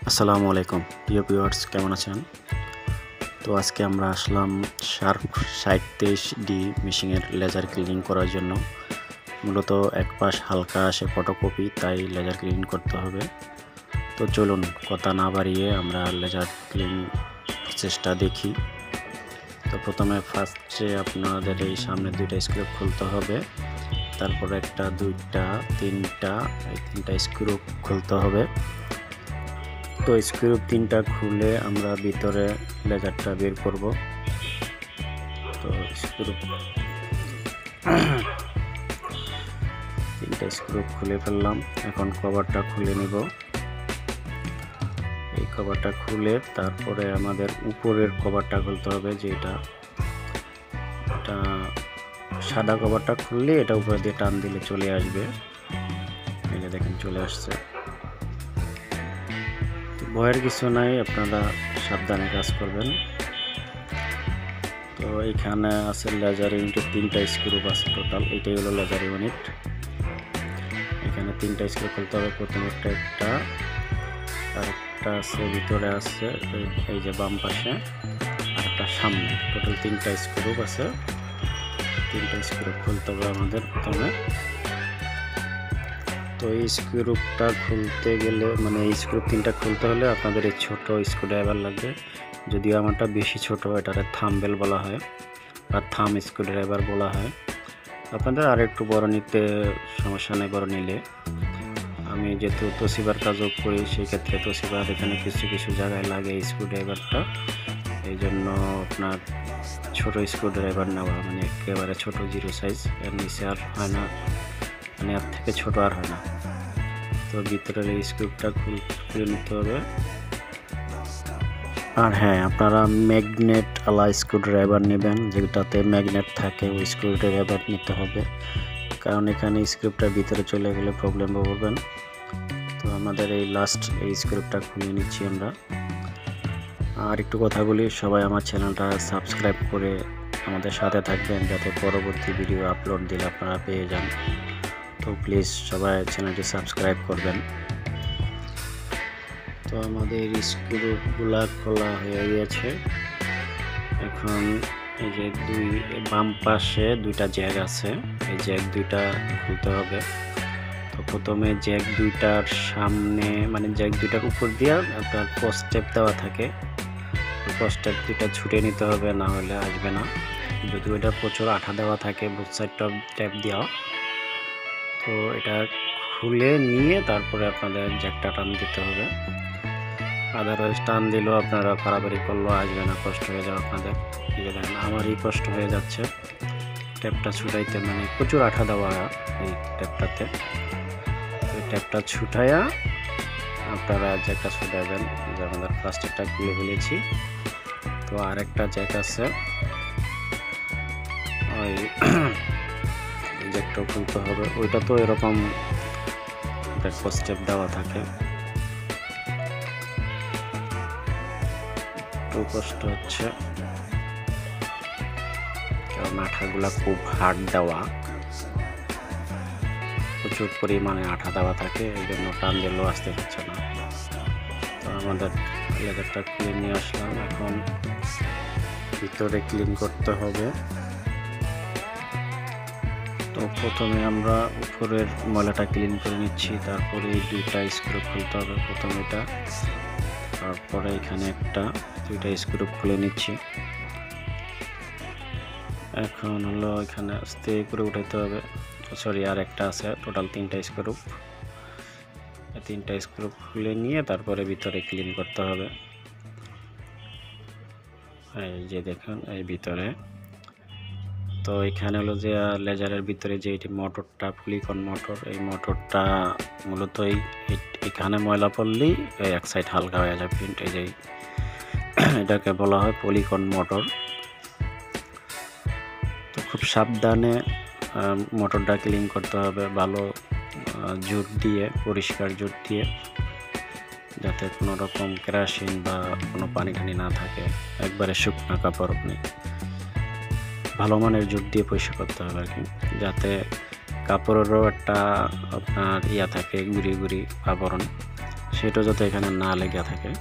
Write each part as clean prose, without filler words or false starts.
আসসালামু আলাইকুম প্রিয় ভিউয়ার্স, কেমন আছেন? তো আজকে আমরা আসলাম শার্প 6023D মেশিনের লেজার ক্লিনিং করার জন্য। মূলত এক পাশ হালকা আসে ফটোকপি, তাই লেজার ক্লিন করতে হবে। তো চলুন কথা না বাড়িয়ে আমরা লেজার ক্লিন প্রসেসটা দেখি। তো প্রথমে ফার্স্টে আপনাদের এই সামনে দুইটা স্ক্রু খুলতে হবে, তারপরে একটা, দুইটা, তিনটা, এই তিনটা স্ক্রু খুলতে হবে। তো স্ক্রু তিনটা খুলে আমরা ভিতরে লেজারটা বের করব। তো তিনটা স্ক্রু খুলে ফেললাম। এখন কভারটা খুলে নেব। এই কভারটা খুলে তারপরে আমাদের উপরের কভারটা খুলতে হবে, যেটা সাদা কভারটা খুললে এটা উপরে দিয়ে টান দিলে চলে আসবে। এই যে দেখেন চলে আসছে। ভয়ের কিছু নাই, আপনারা সাবধানে কাজ করবেন। তো এখানে আছে লেজার ইউনিটের তিনটা স্ক্রু আছে টোটাল, এটাই হলো লেজার ইউনিট। এখানে তিনটা স্ক্রু খুলতে হবে। প্রথমে একটা, আরেকটা আছে ভিতরে আছে, এই যে বাম পাশে, আর একটা সামনে, টোটাল তিনটা স্ক্রু আছে। তিনটা স্ক্রু খুলতে হবে আমাদের প্রথমে। তো এই স্ক্রুটা খুলতে গেলে, মানে এই স্ক্রু তিনটা খুলতে হলে আপনাদের এই ছোট স্ক্রুড্রাইভার লাগবে। যদিও আমারটা বেশি ছোট, এটারে থাম্বেল বলা হয় বা থাম স্ক্রুড্রাইভার বলা হয়। আপনাদের আর একটু বড় নিতে সমস্যা নেই, বড় নিলে। আমি যেহেতু তোশিবার কাজও করি, সেই ক্ষেত্রে তোশিবার এখানে কিছু কিছু জায়গায় লাগে এই স্ক্রুড্রাইভারটা। এই জন্য আপনার ছোট স্ক্রুড্রাইভার নেওয়া, মানে একেবারে ছোট 0 সাইজ, এর নিচে আর হয় না, মানে এর থেকে ছোট আর হয় না। তো ভিতরের এই স্ক্রুটা খুলে নিতে হবে। আর হ্যাঁ, আপনারা ম্যাগনেট আলা স্ক্রুড্রাইভার নেবেন, যেটাতে ম্যাগনেট থাকে, ওই স্ক্রুড্রাইভার নিতে হবে। কারণ এখানে স্ক্রুটার ভিতরে চলে গেলে প্রবলেম পড়বেন। তো আমাদের এই লাস্ট এই স্ক্রুটা খুলে নিচ্ছি আমরা। আর একটু কথা বলি, সবাই আমার চ্যানেলটা সাবস্ক্রাইব করে আমাদের সাথে থাকবেন, যাতে পরবর্তী ভিডিও আপলোড দিলে আপনারা পেয়ে যান। তো প্লিজ সবাই চ্যানেলটি সাবস্ক্রাইব করবেন। তো আমাদের স্ক্রুগুলা খোলা হয়ে গেছে। এখন এই যে বাম পাশে দুইটা জ্যাক আছে, এই জ্যাক দুইটা খুলতে হবে। তো প্রথমে জ্যাক দুইটার সামনে, মানে জ্যাক দুইটার উপর দিয়ে আপনার পোস্ট টেপ দেওয়া থাকে, পোস্ট টেপ দুইটা ছুটে নিতে হবে, না হলে আসবে না। যদি ওইটা প্রচুর আঠা দেওয়া থাকে, বুথ সাইড ট্যাপ দেওয়া, তো এটা খুলে নিয়ে তারপরে আপনাদের জ্যাকটা টান দিতে হবে। আদারওয়াইজ টান দিলেও আপনারা বাড়াবাড়ি করলেও আসবে না, কষ্ট হয়ে যাবে আপনাদের। ঠিক আছে, আমারই কষ্ট হয়ে যাচ্ছে ট্যাপটা ছুটাইতে, মানে প্রচুর আঠা দেওয়া এই ট্যাপটাতে। ওই ট্যাপটা ছুটাইয়া আপনারা জ্যাকটা ছুটাবেন। যে আমাদের প্লাস্টিকটা খুলে ফেলেছি। তো আরেকটা জ্যাক আছে, ওই জ্যাকটাও খুলতে হবে। ওইটা তো এরকম পোস্ট টেপ দেওয়া থাকে, একটু কষ্ট হচ্ছে কারণ আঠাগুলা খুব হার্ড দেওয়া, প্রচুর পরিমাণে আঠা দেওয়া থাকে, এই জন্য টান দিলেও আসতে পারছে না। তো আমাদের লেজারটা ক্লিন নিয়ে আসলাম। এখন ভিতরে ক্লিন করতে হবে। তো প্রথমে আমরা উপরের ময়লাটা ক্লিন করে নিচ্ছি, তারপরে এই দুইটা স্ক্রু খুলতে হবে। প্রথমে এটা, তারপরে এখানে একটা, দুইটা স্ক্রু খুলে নিচ্ছি। এখন হলো এখানে আস্তে করে উঠাইতে হবে। সরি, আর একটা আছে, টোটাল তিনটা স্ক্রু। তিনটা স্ক্রু খুলে নিয়ে তারপরে ভিতরে ক্লিন করতে হবে। এই যে দেখুন এই ভিতরে। তো এখানে হলো যে লেজারের ভিতরে যে এটি মোটরটা, পলিকন মোটর, এই মোটরটা মূলত এখানে ময়লা পড়লেই এক সাইড হালকা হয়ে যায় প্রিন্ট। এই যে এটাকে বলা হয় পলিকন মোটর। তো খুব সাবধানে মোটরটা ক্লিন করতে হবে, ভালো জুট দিয়ে, পরিষ্কার জুট দিয়ে, যাতে কোনো রকম কেরাসিন বা কোনো পানি টানি না থাকে। একবারে শুকনো কাপড় আপনি ভালো মানের জুট দিয়ে পরিষ্কার করতে হবে আর কি, যাতে কাপড়েরও একটা আপনার থাকে, গুড়ি গুড়ি আবরণ, সেটা যাতে এখানে না লেগে থাকে।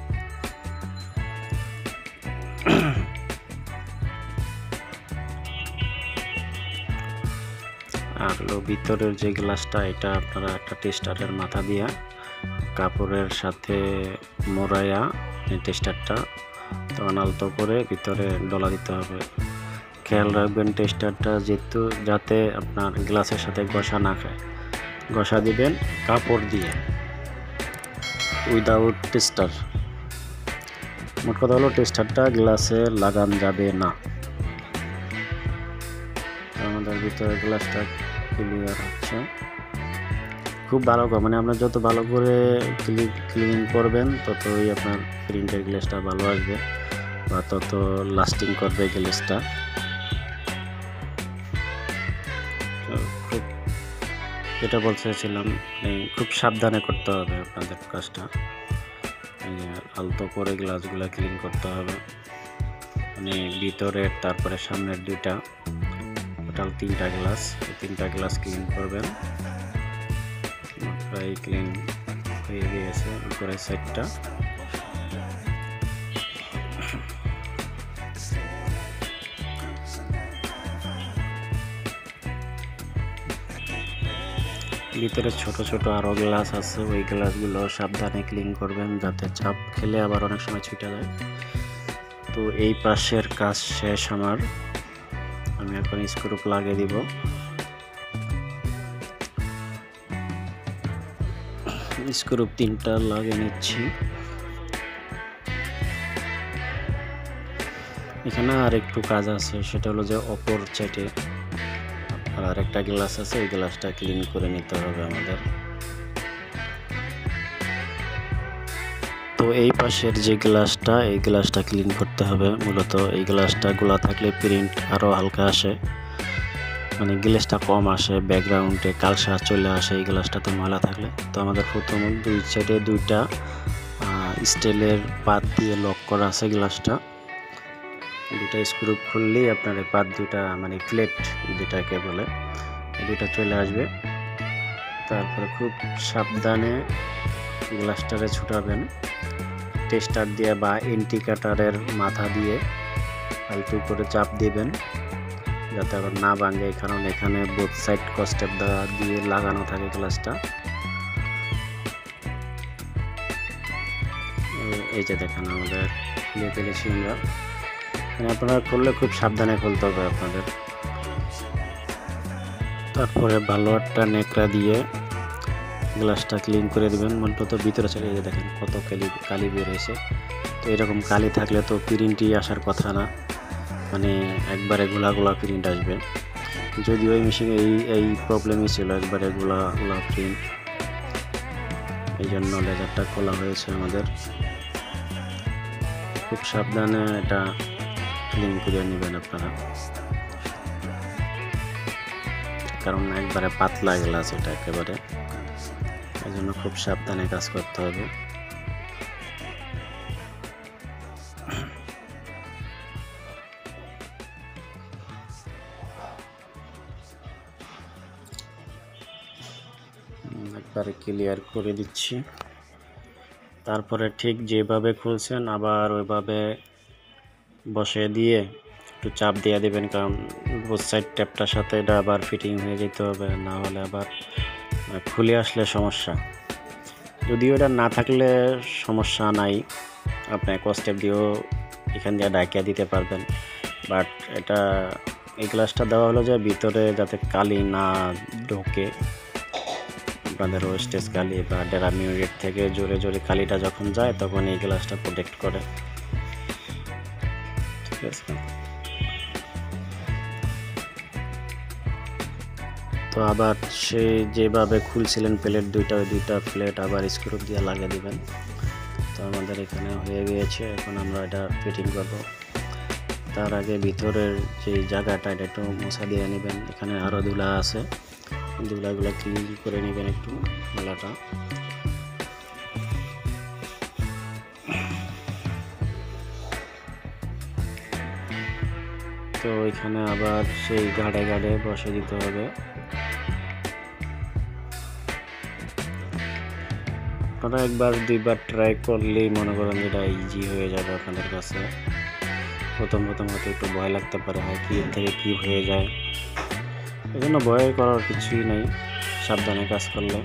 আর ভিতরের যে গ্লাসটা, এটা আপনারা একটা টেস্টারের মাথা দিয়া কাপড়ের সাথে মোড়াইয়া টেস্টারটা তখন আলতো করে ভিতরে ডলা দিতে হবে। খেয়াল রাখবেন টেস্টারটা যেহেতু যাতে আপনার গ্লাসের সাথে ঘষা না খায়। ঘষা দিবেন কাপড় দিয়ে, উইদাউট টেস্টার। মোট কথা হলো টেস্টারটা গ্লাসে লাগান যাবে না। আমাদের ভিতরে গ্লাসটা ক্লিয়ার হচ্ছে খুব ভালো করে, মানে আপনার যত ভালো করে ক্লিন করবেন ততই আপনার প্রিন্টের গ্লাসটা ভালো আসবে বা তত লাস্টিং করবে গ্লাসটা। খুব যেটা বলতেছিলাম, খুব সাবধানে করতে হবে আপনাদের কাজটা। আলতো করে গ্লাসগুলো ক্লিন করতে হবে, মানে ভিতরের তারপরে সামনের দুইটা, টোটাল 3টা গ্লাস। এই 3টা গ্লাস ক্লিন করবেন। প্রায় ক্লিন হয়ে গিয়েছে উপরের সাইডটা। ভিতরে ছোট ছোট আরো গ্লাস আছে, ওই গ্লাসগুলো সাবধানে ক্লিন করবেন যাতে চাপ খেলে আবার অনেক সময় ছুটে যায়। তো এই পাশের কাজ শেষ আমার। আমি এখন স্ক্রু লাগিয়ে দিব। স্ক্রু 3টা লাগিয়ে নিচ্ছি। এখানে আর একটু কাজ আছে, সেটা হলো যে অপর সাইডে আর একটা গ্লাস আছে, এই গ্লাসটা ক্লিন করে নিতে হবে আমাদের। তো এই পাশের যে গ্লাসটা, এই গ্লাসটা ক্লিন করতে হবে। মূলত এই গ্লাসটা গোলা থাকলে প্রিন্ট আরো হালকা আসে, মানে গ্লাসটা কম আসে, ব্যাকগ্রাউন্ডে কালসা চলে আসে এই গ্লাসটাতে ময়লা থাকলে। তো আমাদের প্রথম দুই সাইডে 2টা স্টিলের পাত দিয়ে লক করা আছে গ্লাসটা। 2টা স্ক্রু খুললেই আপনার এই পাত 2টা, মানে প্লেট যেটাকে বলে, 2টা চলে আসবে। তারপরে খুব সাবধানে গ্লাসটারে ছুটাবেন টেস্টার দিয়ে বা ইন্ডিকেটরের মাথা দিয়ে আলতু করে চাপ দিবেন যাতে আবার না ভাঙে, কারণ এখানে বোথ সাইড কস্টেপ দিয়ে লাগানো থাকে গ্লাসটা। এই যে দেখেন আমাদের খুলে ফেলেছি আমরা। আপনারা করলে খুব সাবধানে খুলতে হবে আপনাদের। তারপরে ভালো একটা নেকড়া দিয়ে গ্লাসটা ক্লিন করে দিবেন। মূলত ভিতরে চলে যে দেখেন কত কালি বের হয়েছে। তো এরকম কালি থাকলে তো প্রিন্টই আসার কথা না, মানে একবারে গোলা গোলা প্রিন্ট আসবে। যদিও এই মেশিনে এই প্রবলেমই ছিল, একবারে গোলা গোলা প্রিন্ট। এই জন্য লেজারটা খোলা হয়েছে আমাদের। খুব সাবধানে এটা ক্লিন করে নেবেন আপনারা, কারণ একবারে পাতলা গ্লাস এটা একেবারে, এই জন্য খুব সাবধানে কাজ করতে হবে। একবারে ক্লিয়ার করে দিচ্ছি। তারপরে ঠিক যেভাবে খুলছেন আবার ওইভাবে বসে দিয়ে একটু চাপ দিয়ে দেবেন, কারণ বোথ সাইড ট্যাপটার সাথে এটা আবার ফিটিং হয়ে যেতে হবে, না হলে আবার খুলে আসলে সমস্যা। যদিও এটা না থাকলে সমস্যা নাই, আপনি কস্টেপ দিয়েও এখান দিয়ে ডাকিয়ে দিতে পারবেন। বাট এটা এই গ্লাসটা দেওয়া হলো যে ভিতরে যাতে কালি না ঢোকে, আপনাদের ওয়েস্টেজ কালি বা ডেরামিউরেট থেকে জোরে জোরে কালিটা যখন যায় তখন এই গ্লাসটা প্রোটেক্ট করে। ঠিক আছে, তো আবার সে যেভাবে খুলছিলেন প্লেট দুইটা প্লেট আবার স্ক্রু দিয়ে লাগিয়ে দিবেন। তো আমাদের এখানে হয়ে গিয়েছে, এখন আমরা এটা ফিটিং করব। তার আগে ভিতরের যে জায়গাটা এটা একটু মোছা দিয়ে নেবেন। এখানে আরও ধুলা আছে, ধুলাগুলো ক্লিন করে নেবেন একটু মেলাটা। তো এখানে আবার সেই গাড়ে গাড়ে বসে দিতে হবে। আপনারা একবার দুইবার ট্রাই করলেই মনে করেন এটা ইজি হয়ে যাবে আপনাদের কাছে। প্রথম হয়তো একটু ভয় লাগতে পারে, হয় কি থেকে কি হয়ে যায়, এই জন্য ভয় করার কিছুই নেই, সাবধানে কাজ করলে।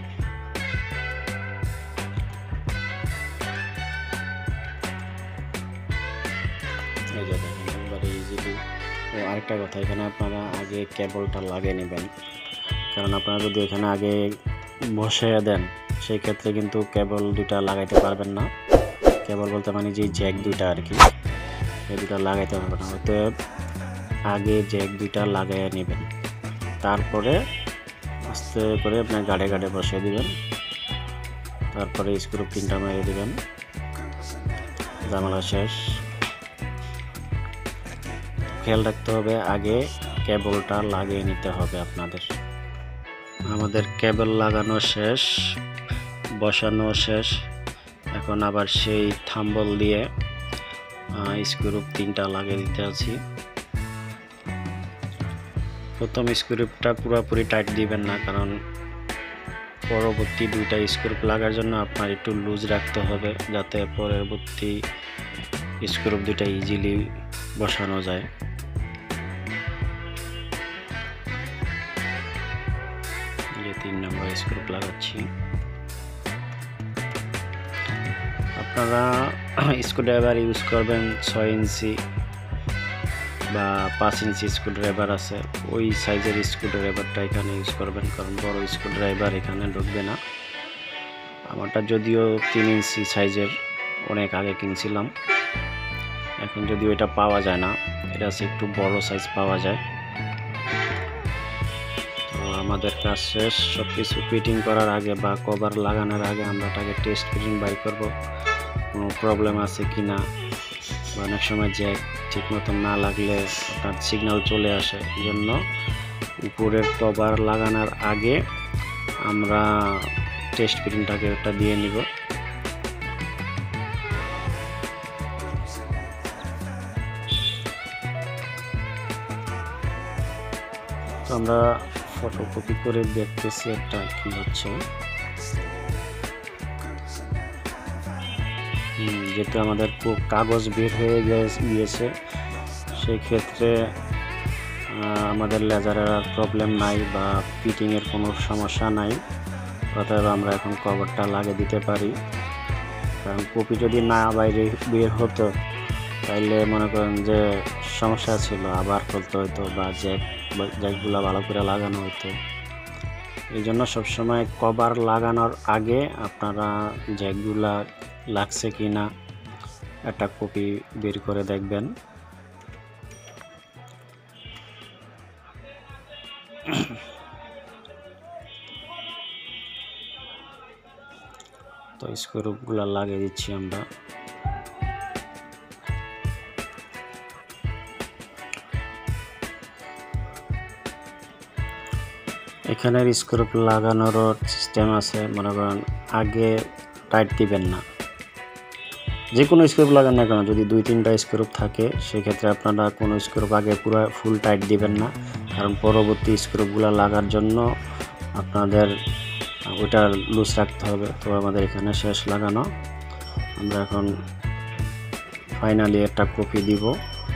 এই যে দেখেন একবারে ইজিলি। ও আরেকটা কথা, এখানে আপনারা আগে কেবলটা লাগিয়ে নেবেন, কারণ আপনারা যদি এখানে আগে বসিয়ে দেন সেই ক্ষেত্রে কিন্তু কেবল দুইটা লাগাইতে পারবেন না। কেবল বলতে মানে যে জ্যাক দুইটা আর কি, এই দুটা লাগাইতে পারবেন না। হয়তো আগে জ্যাক দুইটা লাগাইয়া নেবেন, তারপরে আস্তে করে আপনার গাড়ে বসিয়ে দিবেন, তারপরে স্ক্রু পিনটা মেরে দিবেন, ঝামেলা শেষ। খেয়াল রাখতে হবে আগে কেবলটা লাগিয়ে নিতে হবে আপনাদের। আমাদের কেবল লাগানো শেষ, বসানো শেষ, এখন আবার সেই থাম্বল দিয়ে স্ক্রু পিনটা লাগিয়ে দিতে আছি। প্রথম স্ক্রুটা পুরোপুরি টাইট দিবেন না, কারণ পরবর্তী দুইটা স্ক্রু লাগার জন্য আপনার একটু লুজ রাখতে হবে, যাতে পরবর্তী স্ক্রু দুইটা ইজিলি বসানো যায়। যে 3 নম্বর স্ক্রু লাগাচ্ছি। আপনারা স্ক্রুড্রাইভার ইউজ করবেন 6 ইঞ্চি বা 5 ইঞ্চি স্ক্রুড্রাইভার আছে, ওই সাইজের স্ক্রুড্রাইভারটা এখানে ইউজ করবেন, কারণ বড় স্ক্রুড্রাইভার এখানে ঢুকবে না। আমারটা যদিও 3 ইঞ্চি সাইজের, অনেক আগে কিনছিলাম, এখন যদিও এটা পাওয়া যায় না, এটা হচ্ছে একটু বড় সাইজ পাওয়া যায়। তো আমাদের কাজ শেষ, সব কিছু ফিটিং করার আগে বা কভার লাগানোর আগে আমরা এটাকে টেস্ট ফিটিং বাই করব, কোনো প্রবলেম আছে কি না। অনেক সময় জ্যাক ঠিক মতন না লাগলে আপনার সিগন্যাল চলে আসে, এই জন্য উপরের কভার লাগানোর আগে আমরা টেস্ট ফিটিংটাকে ওটা দিয়ে নিব। তো আমরা ফটোকপি করে দেখতেছি একটা কি হচ্ছে। যেহেতু আমাদের কাগজ বের হয়ে গিয়েছে, সেই ক্ষেত্রে আমাদের লেজারের আর প্রবলেম নাই বা ফিটিংয়ের কোনো সমস্যা নাই, অতএব আমরা এখন কভারটা লাগিয়ে দিতে পারি। কারণ কপি যদি না বাইরে বের হতো তাইলে মনে করেন যে সমস্যা ছিল, আবার খুলতে হতো বা জ্যাকগুলো ভালো করে লাগানো হতো। এই জন্য সবসময় কভার লাগানোর আগে আপনারা জ্যাকগুলা লাগছে কি না একটা কপি বের করে দেখবেন। তো স্ক্রুগুলা লাগিয়ে দিচ্ছি আমরা। এখানের স্ক্রু লাগানোরও সিস্টেম আছে, মনে করেন আগে টাইট দিবেন না, যে কোনো স্ক্রু লাগান না কেন, যদি 2-3টা স্ক্রু থাকে সেক্ষেত্রে আপনারা কোনো স্ক্রু আগে পুরো ফুল টাইট দিবেন না, কারণ পরবর্তী স্ক্রুগুলো লাগার জন্য আপনাদের ওটা লুজ রাখতে হবে। তো আমাদের এখানে শেষ লাগানো, আমরা এখন ফাইনালি একটা কপি দিব।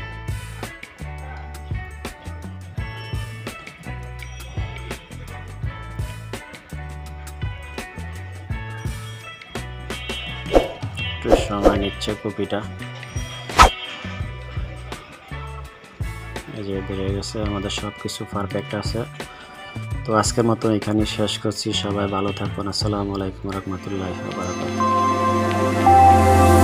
একটু সময় নিচ্ছে কপিটা, এই যে বেরিয়ে গেছে, আমাদের সব কিছু পারফেক্ট আছে। তো আজকের মতো এখানে শেষ করছি, সবাই ভালো থাকুন। আসসালামু আলাইকুম রহমতুল্লাহি ওয়া বারাকাতুহু।